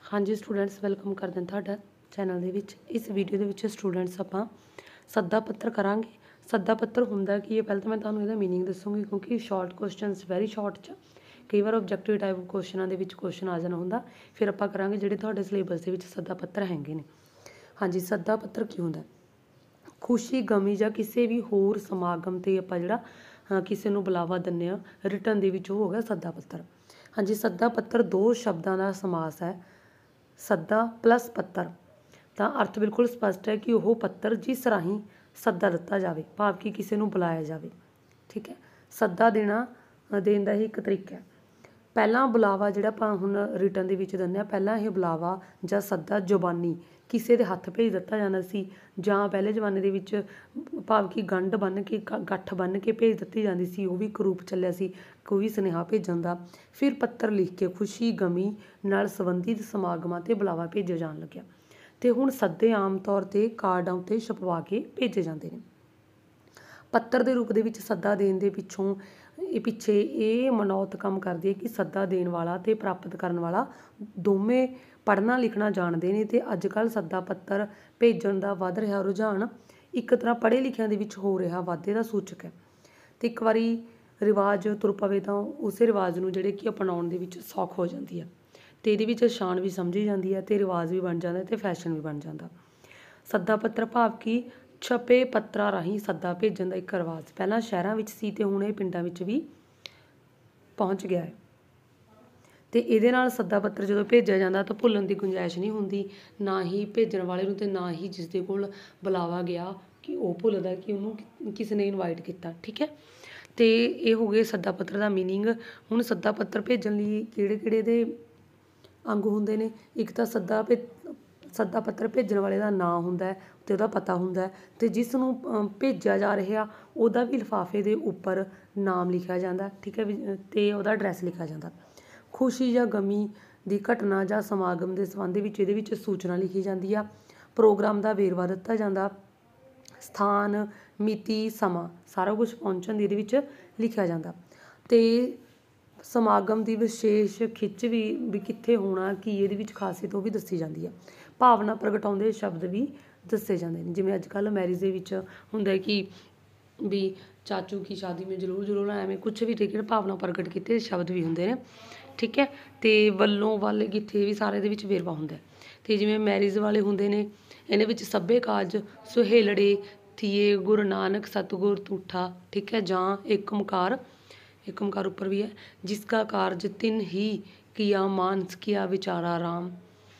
हाँ जी students welcome करते हैं तुहाडा चैनल दे विच। इस वीडियो दे विच स्टूडेंट्स आपां सद्दा पत्र करांगे। सद्दा पत्र हुंदा की है, पहले तो मैं तुहानूं इहदा मीनिंग दसूँगी क्योंकि शॉर्ट क्वेश्चनस वैरी शॉर्ट च कई बार ऑब्जैक्टिव टाइप क्वेश्चनां दे विच क्वेश्चन आ जाना हुंदा। फिर आपां करांगे जिहड़े तुहाडे सिलेबस दे विच सद्दा पत्र हैगे ने। हाँ जी, सद्दा पत्र की हुंदा? खुशी गमी ਜਾਂ ਕਿਸੇ ਵੀ ਹੋਰ ਸਮਾਗਮ ਤੇ ਆਪਾਂ ਜਿਹੜਾ ਕਿਸੇ ਨੂੰ ਬੁਲਾਵਾ ਦਿੰਦੇ ਆ ਰਿਟਨ ਦੇ ਵਿੱਚ, ਉਹ ਹੋ ਗਿਆ ਸੱਦਾ ਪੱਤਰ। ਹਾਂਜੀ, ਸੱਦਾ ਪੱਤਰ ਦੋ ਸ਼ਬਦਾਂ ਦਾ ਸਮਾਸ ਹੈ, ਸੱਦਾ ਪਲੱਸ ਪੱਤਰ। ਤਾਂ ਅਰਥ ਬਿਲਕੁਲ ਸਪਸ਼ਟ ਹੈ ਕਿ ਉਹ ਪੱਤਰ ਜਿਸ ਰਾਹੀਂ ਸੱਦਾ ਦਿੱਤਾ ਜਾਵੇ, ਭਾਵ ਕਿ ਕਿਸੇ ਨੂੰ ਬੁਲਾਇਆ ਜਾਵੇ। ਠੀਕ ਹੈ, ਸੱਦਾ ਦੇਣ ਦਾ ਹੀ ਇੱਕ ਤਰੀਕਾ ਹੈ। ਪਹਿਲਾਂ ਬੁਲਾਵਾ ਜਿਹੜਾ ਆਪਾਂ ਹੁਣ ਰਿਟਨ ਦੇ ਵਿੱਚ ਦਿੰਦੇ ਹਾਂ, ਪਹਿਲਾਂ ਇਹ ਬੁਲਾਵਾ ਜਾਂ ਸੱਦਾ ਜ਼ੁਬਾਨੀ ਕਿਸੇ ਦੇ ਹੱਥ ਭੇਜ ਦਿੱਤਾ ਜਾਂਦਾ ਸੀ, ਜਾਂ ਪਹਿਲੇ ਜ਼ਮਾਨੇ ਦੇ ਵਿੱਚ ਭਾਵ ਕਿ ਗੰਢ ਬੰਨ੍ਹ ਕੇ ਗੱਠ ਬੰਨ੍ਹ ਕੇ ਭੇਜ ਦਿੱਤੀ ਜਾਂਦੀ ਸੀ। ਉਹ ਵੀ ਇੱਕ ਰੂਪ ਚੱਲਿਆ ਸੀ ਕੋਈ ਸੁਨੇਹਾ ਭੇਜਣ ਦਾ। ਫਿਰ ਪੱਤਰ ਲਿਖ ਕੇ ਖੁਸ਼ੀ ਗਮੀ ਨਾਲ ਸੰਬੰਧਿਤ ਸਮਾਗਮਾਂ 'ਤੇ ਬੁਲਾਵਾ ਭੇਜਿਆ ਜਾਣ ਲੱਗਿਆ। ਅਤੇ ਹੁਣ ਸੱਦੇ ਆਮ ਤੌਰ 'ਤੇ ਕਾਰਡਾਂ ਉੱਤੇ ਛਪਵਾ ਕੇ ਭੇਜੇ ਜਾਂਦੇ ਨੇ। ਪੱਤਰ ਦੇ ਰੂਪ ਦੇ ਵਿੱਚ ਸੱਦਾ ਦੇਣ ਦੇ ਪਿੱਛੇ ਇਹ ਮਨੌਤ ਕੰਮ ਕਰਦੀ ਹੈ ਕਿ ਸੱਦਾ ਦੇਣ ਵਾਲਾ ਅਤੇ ਪ੍ਰਾਪਤ ਕਰਨ ਵਾਲਾ ਦੋਵੇਂ ਪੜ੍ਹਨਾ ਲਿਖਣਾ ਜਾਣਦੇ ਨੇ। ਅਤੇ ਅੱਜ ਕੱਲ੍ਹ ਸੱਦਾ ਪੱਤਰ ਭੇਜਣ ਦਾ ਵੱਧ ਰਿਹਾ ਰੁਝਾਨ ਇੱਕ ਤਰ੍ਹਾਂ ਪੜ੍ਹੇ ਲਿਖਿਆਂ ਦੇ ਵਿੱਚ ਹੋ ਰਿਹਾ ਵਾਧੇ ਦਾ ਸੂਚਕ ਹੈ। ਅਤੇ ਇੱਕ ਵਾਰੀ ਰਿਵਾਜ਼ ਤੁਰ ਪਵੇ ਤਾਂ ਉਸੇ ਰਿਵਾਜ਼ ਨੂੰ ਜਿਹੜੇ ਕਿ ਅਪਣਾਉਣ ਦੇ ਵਿੱਚ ਸੌਖ ਹੋ ਜਾਂਦੀ ਹੈ, ਅਤੇ ਇਹਦੇ ਵਿੱਚ ਸ਼ਾਨ ਵੀ ਸਮਝੀ ਜਾਂਦੀ ਹੈ, ਅਤੇ ਰਿਵਾਜ਼ ਵੀ ਬਣ ਜਾਂਦਾ, ਅਤੇ ਫੈਸ਼ਨ ਵੀ ਬਣ ਜਾਂਦਾ। ਸੱਦਾ ਪੱਤਰ ਭਾਵ ਕਿ ਛਪੇ ਪੱਤਰਾਂ ਰਾਹੀਂ ਸੱਦਾ ਭੇਜਣ ਦਾ ਇੱਕ ਰਿਵਾਜ਼ ਪਹਿਲਾਂ ਸ਼ਹਿਰਾਂ ਵਿੱਚ ਸੀ, ਅਤੇ ਹੁਣ ਇਹ ਪਿੰਡਾਂ ਵਿੱਚ ਵੀ ਪਹੁੰਚ ਗਿਆ ਹੈ। ਅਤੇ ਇਹਦੇ ਨਾਲ ਸੱਦਾ ਪੱਤਰ ਜਦੋਂ ਭੇਜਿਆ ਜਾਂਦਾ ਤਾਂ ਭੁੱਲਣ ਦੀ ਗੁੰਜਾਇਸ਼ ਨਹੀਂ ਹੁੰਦੀ, ਨਾ ਹੀ ਭੇਜਣ ਵਾਲੇ ਨੂੰ ਅਤੇ ਨਾ ਹੀ ਜਿਸ ਦੇ ਕੋਲ ਬੁਲਾਵਾ ਗਿਆ ਕਿ ਉਹ ਭੁੱਲਦਾ ਕਿ ਉਹਨੂੰ ਕਿਸੇ ਨੇ ਇਨਵਾਈਟ ਕੀਤਾ। ਠੀਕ ਹੈ, ਅਤੇ ਇਹ ਹੋ ਗਏ ਸੱਦਾ ਪੱਤਰ ਦਾ ਮੀਨਿੰਗ। ਹੁਣ ਸੱਦਾ ਪੱਤਰ ਭੇਜਣ ਲਈ ਕਿਹੜੇ ਦੇ ਅੰਗ ਹੁੰਦੇ ਨੇ? ਇੱਕ ਤਾਂ ਸੱਦਾ ਪੱਤਰ ਭੇਜਣ ਵਾਲੇ ਦਾ ਨਾਂ ਹੁੰਦਾ ਅਤੇ ਉਹਦਾ ਪਤਾ ਹੁੰਦਾ, ਅਤੇ ਜਿਸ ਨੂੰ ਭੇਜਿਆ ਜਾ ਰਿਹਾ ਉਹਦਾ ਵੀ ਲਿਫਾਫੇ ਦੇ ਉੱਪਰ ਨਾਮ ਲਿਖਿਆ ਜਾਂਦਾ। ਠੀਕ ਹੈ, ਅਤੇ ਉਹਦਾ ਐਡਰੈਸ ਲਿਖਿਆ ਜਾਂਦਾ। ਖੁਸ਼ੀ ਜਾਂ ਗਮੀ ਦੀ ਘਟਨਾ ਜਾਂ ਸਮਾਗਮ ਦੇ ਸੰਬੰਧ ਵਿੱਚ ਇਹਦੇ ਵਿੱਚ ਸੂਚਨਾ ਲਿਖੀ ਜਾਂਦੀ ਆ। ਪ੍ਰੋਗਰਾਮ ਦਾ ਵੇਰਵਾ ਦਿੱਤਾ ਜਾਂਦਾ, ਸਥਾਨ ਮਿਤੀ ਸਮਾਂ ਸਾਰਾ ਕੁਛ ਪਹੁੰਚਣ ਦੀ ਇਹਦੇ ਵਿੱਚ ਲਿਖਿਆ ਜਾਂਦਾ। ਅਤੇ ਸਮਾਗਮ ਦੀ ਵਿਸ਼ੇਸ਼ ਖਿੱਚ ਵੀ ਕਿੱਥੇ ਹੋਣਾ, ਕੀ ਇਹਦੇ ਵਿੱਚ ਖਾਸੀਅਤ ਉਹ ਵੀ ਦੱਸੀ ਜਾਂਦੀ ਹੈ। ਭਾਵਨਾ ਪ੍ਰਗਟਾਉਂਦੇ ਸ਼ਬਦ ਵੀ ਦੱਸੇ ਜਾਂਦੇ ਨੇ, ਜਿਵੇਂ ਅੱਜ ਕੱਲ੍ਹ ਮੈਰਿਜ ਦੇ ਵਿੱਚ ਹੁੰਦਾ ਕਿ ਵੀ ਚਾਚੂ ਕੀ ਸ਼ਾਦੀ ਮੇਂ ਜ਼ਰੂਰ ਐਵੇਂ ਕੁਛ ਵੀ ਠੀਕ ਹੈ, ਭਾਵਨਾ ਪ੍ਰਗਟ ਕੀਤੇ ਸ਼ਬਦ ਵੀ ਹੁੰਦੇ ਨੇ। ਠੀਕ ਹੈ, ਅਤੇ ਵੱਲੋਂ ਵੱਲ ਗਿੱਥੇ ਵੀ ਸਾਰੇ ਦੇ ਵਿੱਚ ਵੇਰਵਾ ਹੁੰਦਾ। ਅਤੇ ਜਿਵੇਂ ਮੈਰਿਜ ਵਾਲੇ ਹੁੰਦੇ ਨੇ, ਇਹਦੇ ਵਿੱਚ ਸੱਭੇ ਕਾਜ ਸੁਹੇਲੜੇ ਥੀਏ ਗੁਰੂ ਨਾਨਕ ਸਤਿਗੁਰ ਤੂਠਾ। ਠੀਕ ਹੈ, ਜਾਂ ਇੱਕ ਓਂਕਾਰ ਉੱਪਰ ਵੀ ਹੈ, ਜਿਸ ਕਾ ਕਾਰਜ ਤਿੰਨ ਹੀ ਕੀਆ ਮਾਨਸ ਕੀਆ ਵਿਚਾਰਾ ਰਾਮ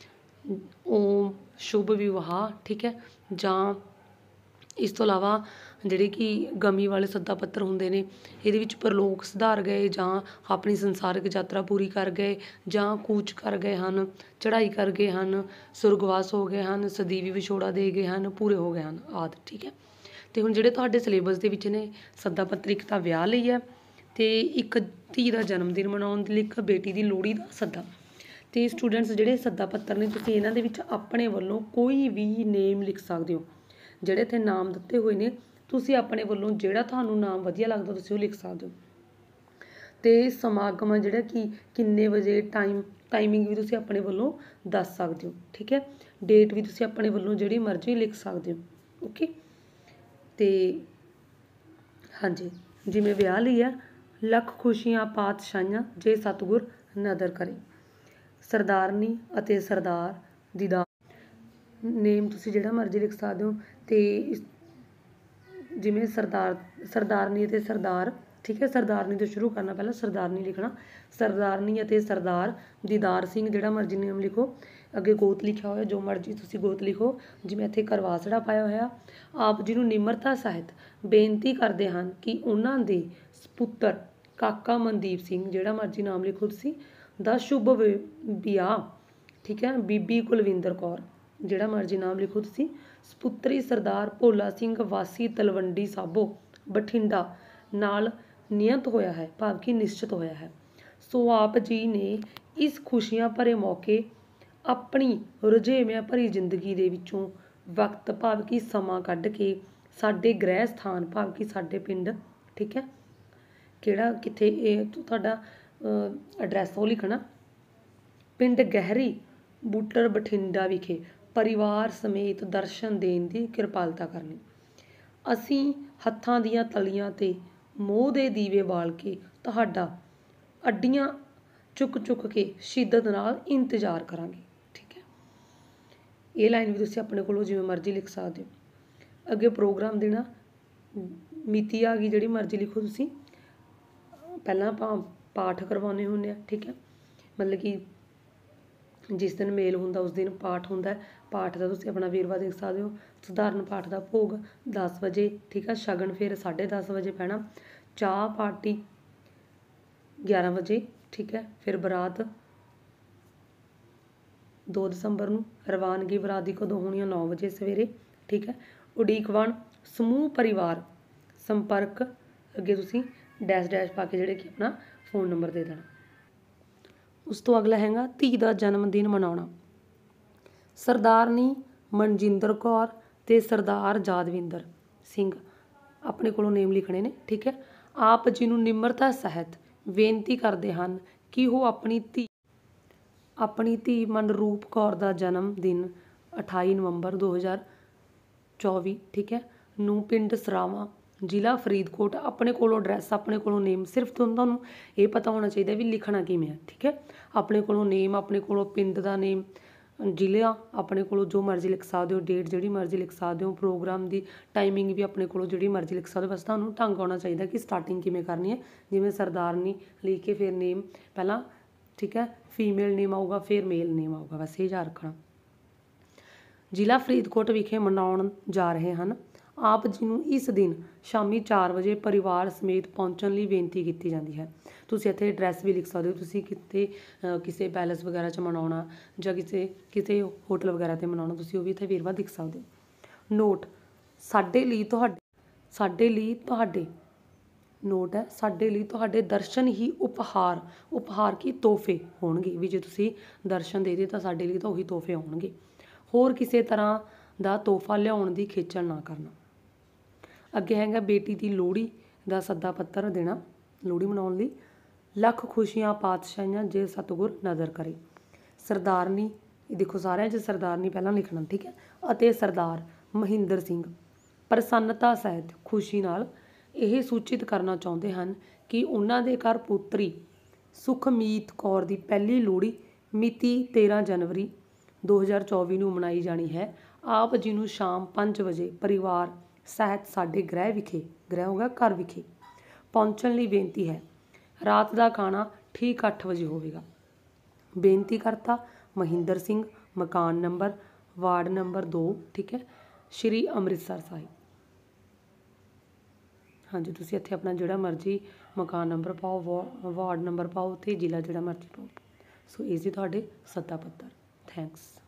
ਓਮ ਸ਼ੁਭ ਵਿਵਾਹ। ਠੀਕ ਹੈ, ਜਾਂ ਇਸ ਤੋਂ ਇਲਾਵਾ ਜਿਹੜੇ ਕਿ ਗਮੀ ਵਾਲੇ ਸੱਦਾ ਪੱਤਰ ਹੁੰਦੇ ਨੇ, ਇਹਦੇ ਵਿੱਚ ਪਰਲੋਕ ਸੁਧਾਰ ਗਏ, ਜਾਂ ਆਪਣੀ ਸੰਸਾਰਿਕ ਯਾਤਰਾ ਪੂਰੀ ਕਰ ਗਏ, ਜਾਂ ਕੂਚ ਕਰ ਗਏ ਹਨ, ਚੜ੍ਹਾਈ ਕਰ ਗਏ ਹਨ, ਸੁਰਗਵਾਸ ਹੋ ਗਏ ਹਨ, ਸਦੀਵੀ ਵਿਛੋੜਾ ਦੇ ਗਏ ਹਨ, ਪੂਰੇ ਹੋ ਗਏ ਹਨ ਆਦਿ। ਠੀਕ ਹੈ, ਅਤੇ ਹੁਣ ਜਿਹੜੇ ਤੁਹਾਡੇ ਸਿਲੇਬਸ ਦੇ ਵਿੱਚ ਨੇ ਸੱਦਾ ਪੱਤਰ, ਇੱਕ ਤਾਂ ਵਿਆਹ ਲਈ ਹੈ, ਅਤੇ ਇੱਕ ਧੀ ਦਾ ਜਨਮ ਦਿਨ ਮਨਾਉਣ ਦੇ ਲਈ, ਇੱਕ ਬੇਟੀ ਦੀ ਲੋਹੜੀ ਦਾ ਸੱਦਾ। ਅਤੇ ਸਟੂਡੈਂਟਸ ਜਿਹੜੇ ਸੱਦਾ ਪੱਤਰ ਨੇ, ਤੁਸੀਂ ਇਹਨਾਂ ਦੇ ਵਿੱਚ ਆਪਣੇ ਵੱਲੋਂ ਕੋਈ ਵੀ ਨੇਮ ਲਿਖ ਸਕਦੇ ਹੋ। ਜਿਹੜੇ ਇੱਥੇ ਨਾਮ ਦਿੱਤੇ ਹੋਏ ਨੇ, ਤੁਸੀਂ ਆਪਣੇ ਵੱਲੋਂ ਜਿਹੜਾ ਤੁਹਾਨੂੰ ਨਾਮ ਵਧੀਆ ਲੱਗਦਾ ਤੁਸੀਂ ਉਹ ਲਿਖ ਸਕਦੇ ਹੋ। ਅਤੇ ਸਮਾਗਮ ਜਿਹੜਾ ਕਿ ਕਿੰਨੇ ਵਜੇ ਟਾਈਮਿੰਗ ਵੀ ਤੁਸੀਂ ਆਪਣੇ ਵੱਲੋਂ ਦੱਸ ਸਕਦੇ ਹੋ। ਠੀਕ ਹੈ, ਡੇਟ ਵੀ ਤੁਸੀਂ ਆਪਣੇ ਵੱਲੋਂ ਜਿਹੜੀ ਮਰਜ਼ੀ ਲਿਖ ਸਕਦੇ ਹੋ। ਓਕੇ, ਅਤੇ ਹਾਂਜੀ, ਜਿਵੇਂ ਵਿਆਹ ਲਈ ਆ, ਲੱਖ ਖੁਸ਼ੀਆਂ ਪਾਤਸ਼ਾਹੀਆਂ ਜੇ ਸਤਿਗੁਰ ਨਦਰ ਕਰੇ। ਸਰਦਾਰਨੀ ਅਤੇ ਸਰਦਾਰ ਦੀ ਦਾ ਨੇਮ ਤੁਸੀਂ ਜਿਹੜਾ ਮਰਜ਼ੀ ਲਿਖ ਸਕਦੇ ਹੋ। ਅਤੇ ਜਿਵੇਂ ਸਰਦਾਰਨੀ ਅਤੇ ਸਰਦਾਰ। ਠੀਕ ਹੈ, ਸਰਦਾਰਨੀ ਤੋਂ ਸ਼ੁਰੂ ਕਰਨਾ, ਪਹਿਲਾਂ ਸਰਦਾਰਨੀ ਲਿਖਣਾ। ਸਰਦਾਰਨੀ ਅਤੇ ਸਰਦਾਰ ਦੀਦਾਰ ਸਿੰਘ, ਜਿਹੜਾ ਮਰਜ਼ੀ ਨੇਮ ਲਿਖੋ। ਅੱਗੇ ਗੋਤ ਲਿਖਿਆ ਹੋਇਆ, ਜੋ ਮਰਜ਼ੀ ਤੁਸੀਂ ਗੋਤ ਲਿਖੋ। ਜਿਵੇਂ ਇੱਥੇ ਕਰਵਾਸੜਾ ਪਾਇਆ ਹੋਇਆ। ਆਪ ਜੀ ਨੂੰ ਨਿਮਰਤਾ ਸਹਿਤ ਬੇਨਤੀ ਕਰਦੇ ਹਨ ਕਿ ਉਹਨਾਂ ਦੇ ਸਪੁੱਤਰ ਕਾਕਾ ਮਨਦੀਪ ਸਿੰਘ, ਜਿਹੜਾ ਮਰਜ਼ੀ ਨਾਮ ਲਿਖੋ ਤੁਸੀਂ, ਦਾ ਸ਼ੁਭ ਵਿਆਹ। ਠੀਕ ਹੈ, ਬੀਬੀ ਕੁਲਵਿੰਦਰ ਕੌਰ, ਜਿਹੜਾ ਮਰਜ਼ੀ ਨਾਮ ਲਿਖੋ ਤੁਸੀਂ, ਸਪੁੱਤਰੀ ਸਰਦਾਰ ਭੋਲਾ ਸਿੰਘ ਵਾਸੀ ਤਲਵੰਡੀ ਸਾਬੋ ਬਠਿੰਡਾ ਨਾਲ ਨਿਯਤ ਹੋਇਆ ਹੈ, ਭਾਵ ਕਿ ਨਿਸ਼ਚਿਤ ਹੋਇਆ ਹੈ। ਸੋ ਆਪ ਜੀ ਨੇ ਇਸ ਖੁਸ਼ੀਆਂ ਭਰੇ ਮੌਕੇ ਆਪਣੀ ਰੁਝੇਵਿਆਂ ਭਰੀ ਜ਼ਿੰਦਗੀ ਦੇ ਵਿੱਚੋਂ ਵਕਤ, ਭਾਵ ਕਿ ਸਮਾਂ ਕੱਢ ਕੇ ਸਾਡੇ ਗ੍ਰਹਿ ਸਥਾਨ, ਭਾਵ ਕਿ ਸਾਡੇ ਪਿੰਡ। ਠੀਕ ਹੈ, ਕਿਹੜਾ ਕਿੱਥੇ ਇਹ ਤੁਹਾਡਾ ਐਡਰੈਸ ਉਹ ਲਿਖਣਾ। ਪਿੰਡ ਗਹਿਰੀ ਬੂਟਰ ਬਠਿੰਡਾ ਵਿਖੇ ਪਰਿਵਾਰ ਸਮੇਤ ਦਰਸ਼ਨ ਦੇਣ ਦੀ ਕਿਰਪਾਲਤਾ ਕਰਨੀ। ਅਸੀਂ ਹੱਥਾਂ ਦੀਆਂ ਤਲੀਆਂ 'ਤੇ ਮੋਹ ਦੇ ਦੀਵੇ ਬਾਲ ਕੇ ਤੁਹਾਡਾ ਅੱਡੀਆਂ ਚੁੱਕ ਚੁੱਕ ਕੇ ਸ਼ਿੱਦਤ ਨਾਲ ਇੰਤਜ਼ਾਰ ਕਰਾਂਗੇ। ਠੀਕ ਹੈ, ਇਹ ਲਾਈਨ ਵੀ ਤੁਸੀਂ ਆਪਣੇ ਕੋਲੋਂ ਜਿਵੇਂ ਮਰਜ਼ੀ ਲਿਖ ਸਕਦੇ ਹੋ। ਅੱਗੇ ਪ੍ਰੋਗਰਾਮ ਦੇਣਾ, ਮਿਤੀ ਆ ਗਈ, ਜਿਹੜੀ ਮਰਜ਼ੀ ਲਿਖੋ ਤੁਸੀਂ। ਪਹਿਲਾਂ ਆਪਾਂ ਪਾਠ ਕਰਵਾਉਂਦੇ ਹੁੰਦੇ ਹਾਂ। ਠੀਕ ਹੈ, ਮਤਲਬ ਕਿ ਜਿਸ ਦਿਨ ਮੇਲ ਹੁੰਦਾ ਉਸ ਦਿਨ ਪਾਠ ਹੁੰਦਾ। ਪਾਠ ਦਾ ਤੁਸੀਂ ਆਪਣਾ ਵੇਰਵਾ ਦੇਖ ਸਕਦੇ ਹੋ। ਸਧਾਰਨ ਪਾਠ ਦਾ ਭੋਗ 10 ਵਜੇ। ਠੀਕ ਹੈ, ਸ਼ਗਨ ਫਿਰ 10:30 ਵਜੇ ਪੈਣਾ। ਚਾਹ ਪਾਰਟੀ 11 ਵਜੇ। ਠੀਕ ਹੈ, ਫਿਰ ਬਰਾਤ 2 ਦਸੰਬਰ ਨੂੰ। ਰਵਾਨਗੀ ਬਰਾਤ ਦੀ ਕਦੋਂ ਹੋਣੀ ਆ? 9 ਵਜੇ ਸਵੇਰੇ। ਠੀਕ ਹੈ, ਉਡੀਕਵਾਨ ਸਮੂਹ ਪਰਿਵਾਰ ਸੰਪਰਕ, ਅੱਗੇ ਤੁਸੀਂ ਡੈਸ਼ ਡੈਸ਼ ਪਾ ਕੇ ਜਿਹੜੇ ਕਿ ਆਪਣਾ ਫ਼ੋਨ ਨੰਬਰ ਦੇ ਦੇਣਾ। ਉਸ ਤੋਂ ਅਗਲਾ ਹੈਗਾ ਧੀ ਦਾ ਜਨਮ ਦਿਨ ਮਨਾਉਣਾ। ਸਰਦਾਰਨੀ ਮਨਜਿੰਦਰ ਕੌਰ ਅਤੇ ਸਰਦਾਰ ਯਾਦਵਿੰਦਰ ਸਿੰਘ ਆਪਣੇ ਕੋਲੋਂ ਨੇਮ ਲਿਖਣੇ ਨੇ। ਠੀਕ ਹੈ, ਆਪ ਜੀ ਨੂੰ ਨਿਮਰਤਾ ਸਹਿਤ ਬੇਨਤੀ ਕਰਦੇ ਹਨ ਕਿ ਉਹ ਆਪਣੀ ਧੀ ਮਨਰੂਪ ਕੌਰ ਦਾ ਜਨਮ ਦਿਨ 28 ਨਵੰਬਰ 2024 ਠੀਕ ਹੈ ਨੂੰ ਪਿੰਡ ਸਰਾਵਾਂ ਜ਼ਿਲ੍ਹਾ ਫਰੀਦਕੋਟ, ਆਪਣੇ ਕੋਲੋਂ ਐਡਰੈਸ, ਆਪਣੇ ਕੋਲੋਂ ਨੇਮ, ਸਿਰਫ ਤੁਹਾਨੂੰ ਇਹ ਪਤਾ ਹੋਣਾ ਚਾਹੀਦਾ ਵੀ ਲਿਖਣਾ ਕਿਵੇਂ ਹੈ। ਠੀਕ ਹੈ, ਆਪਣੇ ਕੋਲੋਂ ਨੇਮ, ਆਪਣੇ ਕੋਲੋਂ ਪਿੰਡ ਦਾ ਨੇਮ, ਜ਼ਿਲ੍ਹਾ ਆਪਣੇ ਕੋਲੋਂ ਜੋ ਮਰਜ਼ੀ ਲਿਖ ਸਕਦੇ ਹੋ, ਡੇਟ ਜਿਹੜੀ ਮਰਜ਼ੀ ਲਿਖ ਸਕਦੇ ਹੋ, ਪ੍ਰੋਗਰਾਮ ਦੀ ਟਾਈਮਿੰਗ ਵੀ ਆਪਣੇ ਕੋਲੋਂ ਜਿਹੜੀ ਮਰਜ਼ੀ ਲਿਖ ਸਕਦੇ ਹੋ। ਬਸ ਤੁਹਾਨੂੰ ਢੰਗ ਆਉਣਾ ਚਾਹੀਦਾ ਕਿ ਸਟਾਰਟਿੰਗ ਕਿਵੇਂ ਕਰਨੀ ਹੈ। ਜਿਵੇਂ ਸਰਦਾਰਨੀ ਲਿਖ ਕੇ ਫਿਰ ਨੇਮ ਪਹਿਲਾਂ, ਠੀਕ ਹੈ, ਫੀਮੇਲ ਨੇਮ ਆਊਗਾ, ਫਿਰ ਮੇਲ ਨੇਮ ਆਊਗਾ, ਬਸ ਇਹ ਯਾਦ ਰੱਖਣਾ। ਜ਼ਿਲ੍ਹਾ ਫਰੀਦਕੋਟ ਵਿਖੇ ਮਨਾਉਣ ਜਾ ਰਹੇ ਹਨ। ਆਪ ਜੀ ਨੂੰ ਇਸ ਦਿਨ ਸ਼ਾਮੀ 4 ਵਜੇ ਪਰਿਵਾਰ ਸਮੇਤ ਪਹੁੰਚਣ ਲਈ ਬੇਨਤੀ ਕੀਤੀ ਜਾਂਦੀ ਹੈ। ਤੁਸੀਂ ਇੱਥੇ ਐਡਰੈਸ ਵੀ ਲਿਖ ਸਕਦੇ ਹੋ। ਤੁਸੀਂ ਕਿਤੇ ਕਿਸੇ ਪੈਲੇਸ ਵਗੈਰਾ 'ਚ ਮਨਾਉਣਾ ਜਾਂ ਕਿਸੇ ਹੋਟਲ ਵਗੈਰਾ 'ਤੇ ਮਨਾਉਣਾ, ਤੁਸੀਂ ਉਹ ਵੀ ਇੱਥੇ ਵੇਰਵਾ ਲਿਖ ਸਕਦੇ ਹੋ। ਨੋਟ, ਸਾਡੇ ਲਈ ਤੁਹਾਡੇ ਦਰਸ਼ਨ ਹੀ ਉਪਹਾਰ ਕੀ ਤੋਹਫੇ ਹੋਣਗੇ। ਵੀ ਜੇ ਤੁਸੀਂ ਦਰਸ਼ਨ ਦੇ ਦਿੱਤੇ ਤਾਂ ਸਾਡੇ ਲਈ ਤਾਂ ਉਹੀ ਤੋਹਫੇ ਹੋਣਗੇ। ਹੋਰ ਕਿਸੇ ਤਰ੍ਹਾਂ ਦਾ ਤੋਹਫਾ ਲਿਆਉਣ ਦੀ ਖੇਚਲ ਨਾ ਕਰਨਾ। ਅੱਗੇ ਹੈਗਾ ਬੇਟੀ ਦੀ ਲੋਹੜੀ ਦਾ ਸੱਦਾ ਪੱਤਰ ਦੇਣਾ, ਲੋਹੜੀ ਮਨਾਉਣ ਲਈ। ਲੱਖ ਖੁਸ਼ੀਆਂ ਪਾਤਸ਼ਾਹੀਆਂ ਜੇ ਸਤਿਗੁਰ ਨਜ਼ਰ ਕਰੇ। ਸਰਦਾਰਨੀ, ਦੇਖੋ ਸਾਰਿਆਂ 'ਚ ਸਰਦਾਰਨੀ ਪਹਿਲਾਂ ਲਿਖਣਾ। ਠੀਕ ਹੈ, ਅਤੇ ਸਰਦਾਰ ਮਹਿੰਦਰ ਸਿੰਘ ਪ੍ਰਸੰਨਤਾ ਸਹਿਤ ਖੁਸ਼ੀ ਨਾਲ ਇਹ ਸੂਚਿਤ ਕਰਨਾ ਚਾਹੁੰਦੇ ਹਨ ਕਿ ਉਹਨਾਂ ਦੇ ਘਰ ਪੁੱਤਰੀ ਸੁਖਮੀਤ ਕੌਰ ਦੀ ਪਹਿਲੀ ਲੋਹੜੀ ਮਿਤੀ 13 ਜਨਵਰੀ 2024 ਨੂੰ ਮਨਾਈ ਜਾਣੀ ਹੈ। ਆਪ ਜੀ ਨੂੰ ਸ਼ਾਮ 5 ਵਜੇ ਪਰਿਵਾਰ ਸਹਿਤ ਸਾਡੇ ਗ੍ਰਹਿ ਹੋਗਾ ਘਰ ਵਿਖੇ ਪਹੁੰਚਣ ਲਈ ਬੇਨਤੀ ਹੈ। ਰਾਤ ਦਾ ਖਾਣਾ ਠੀਕ 8 ਵਜੇ ਹੋਵੇਗਾ। ਬੇਨਤੀ ਕਰਤਾ ਮਹਿੰਦਰ ਸਿੰਘ, ਮਕਾਨ ਨੰਬਰ ਵਾਰਡ ਨੰਬਰ 2, ਠੀਕ ਹੈ, ਸ਼੍ਰੀ ਅੰਮ੍ਰਿਤਸਰ ਸਾਹਿਬ। ਹਾਂਜੀ, ਤੁਸੀਂ ਇੱਥੇ ਆਪਣਾ ਜਿਹੜਾ ਮਰਜ਼ੀ ਮਕਾਨ ਨੰਬਰ ਪਾਓ, ਵਾਰਡ ਨੰਬਰ ਪਾਓ ਅਤੇ ਜ਼ਿਲ੍ਹਾ ਜਿਹੜਾ ਮਰਜ਼ੀ ਪਾਓ। ਸੋ ਇਹ ਸੀ ਤੁਹਾਡੇ ਸੱਦਾ ਪੱਤਰ। ਥੈਂਕਸ।